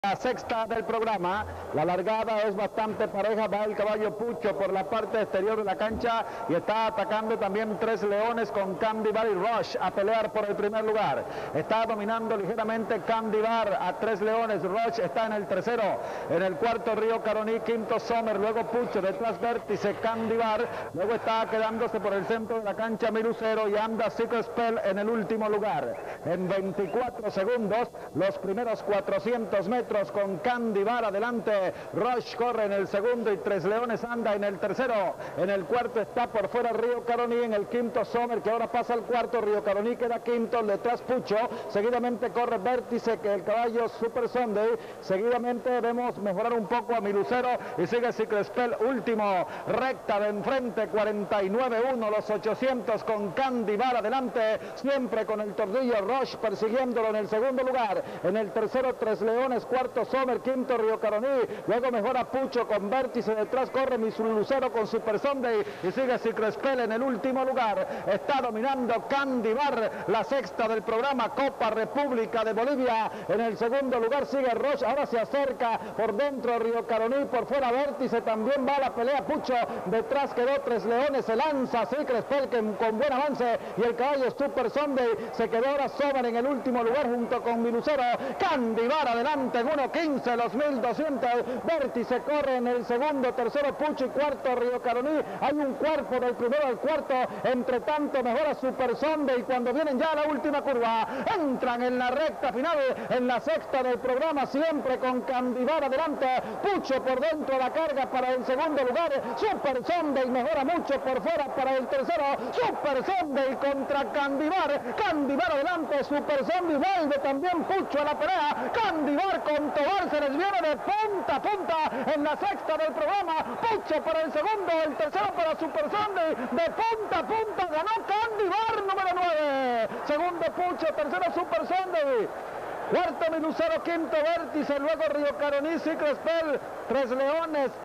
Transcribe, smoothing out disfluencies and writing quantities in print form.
La sexta del programa, la largada es bastante pareja, va el caballo Pucho por la parte exterior de la cancha y está atacando también Tres Leones con Candibar y Rush a pelear por el primer lugar. Está dominando ligeramente Candibar a Tres Leones, Rush está en el tercero, en el cuarto Río Caroní, quinto Sommer, luego Pucho, detrás Vértice, Candibar, luego está quedándose por el centro de la cancha Milucero y anda Secret Spell en el último lugar. En 24 segundos, los primeros 400 metros con Candibar adelante, Rush corre en el segundo y Tres Leones anda en el tercero, en el cuarto está por fuera Río Caroní, en el quinto Sommer que ahora pasa al cuarto, Río Caroní queda quinto, detrás Pucho, seguidamente corre Vértice que el caballo Super Sunday, seguidamente vemos mejorar un poco a Milucero y sigue Secret Spell último, recta de enfrente 49-1 los 800 con Candibar adelante, siempre con el tordillo Rush persiguiéndolo en el segundo lugar, en el tercero Tres Leones, cuarto Sommer, quinto Río Caroní, luego mejora Pucho con Vértice, detrás corre Milucero con Super Sunday y sigue Secret Spell en el último lugar. Está dominando Candibar, la sexta del programa Copa República de Bolivia. En el segundo lugar sigue Rush, ahora se acerca por dentro Río Caroní, por fuera Vértice, también va a la pelea Pucho, detrás quedó Tres Leones, se lanza Secret Spell con buen avance y el caballo Super Sunday, se quedó ahora Sommer en el último lugar junto con Milucero. Candibar adelante en 1.15 los 1200, Vértice corre en el segundo, tercero Pucho y cuarto Río Caroní, hay un cuerpo del primero al cuarto, entre tanto mejora Super Sunday y cuando vienen ya a la última curva, entran en la recta final, en la sexta del programa, siempre con Candibar adelante, Pucho por dentro la carga para el segundo lugar, Super Sunday mejora mucho por fuera para el tercero, Super Sunday contra Candibar, Candibar adelante, Super Sunday vuelve también Pucho a la pelea, Candibar con Tobar se les viene de punta a punta en la sexta del programa, Pucho para el segundo, el tercero para Super Sunday, de punta a punta ganó Candibar número 9, segundo Pucho, tercero Super Sunday, cuarto Milucero, quinto Vértice, luego Río Caroní, Secret Spell, Tres Leones,